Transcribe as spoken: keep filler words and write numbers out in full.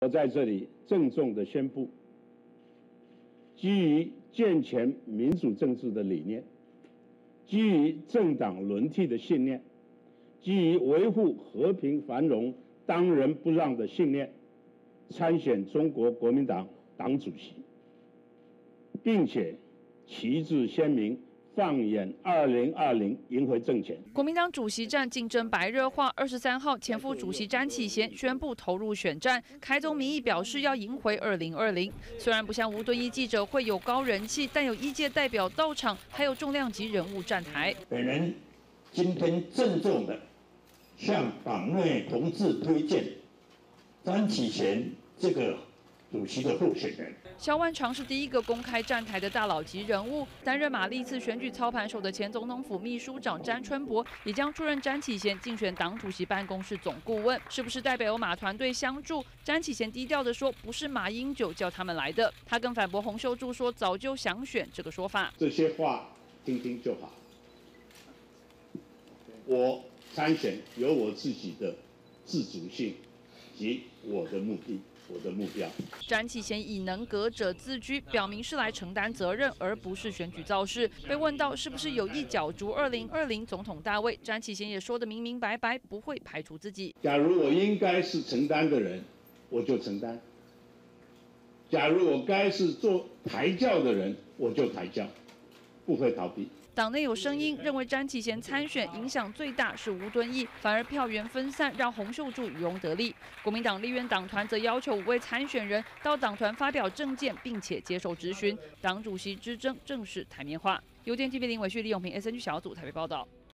我在这里郑重地宣布，基于健全民主政治的理念，基于政党轮替的信念，基于维护和平繁荣、当仁不让的信念，参选中国国民党党主席，并且旗帜鲜明，放眼二零二零，赢回政权。 国民党主席战竞争白热化，二十三号，前副主席詹启贤宣布投入选战，开宗明义表示要赢回二零二零。虽然不像吴敦义记者会有高人气，但有一届代表到场，还有重量级人物站台。 本人今天郑重的向党内同志推荐詹启贤这个主席的候选人。 萧万长是第一个公开站台的大佬级人物，担任马历次选举操盘手的前总统府秘书长詹春博也将出任詹启贤竞选党主席办公室总顾问。是不是代表有马团队相助？詹启贤低调的说，不是马英九叫他们来的。他更反驳洪秀柱说早就想选这个说法。 这些话听听就好。我参选有我自己的自主性及我的目的。我的目标。 詹启贤以能革者自居，表明是来承担责任，而不是选举造势。被问到是不是有意角逐二零二零总统大位，詹启贤也说得明明白白，不会排除自己。 假如我应该是承担的人，我就承担；假如我该是做抬轿的人，我就抬轿，不会逃避。 党内有声音认为詹启贤参选影响最大是吴敦义，反而票源分散，让洪秀柱渔翁得利。国民党立院党团则要求五位参选人到党团发表政见，并且接受质询。党主席之争正式台面化。邮电 T V 林伟旭、李永平 S N G 小组台北报道。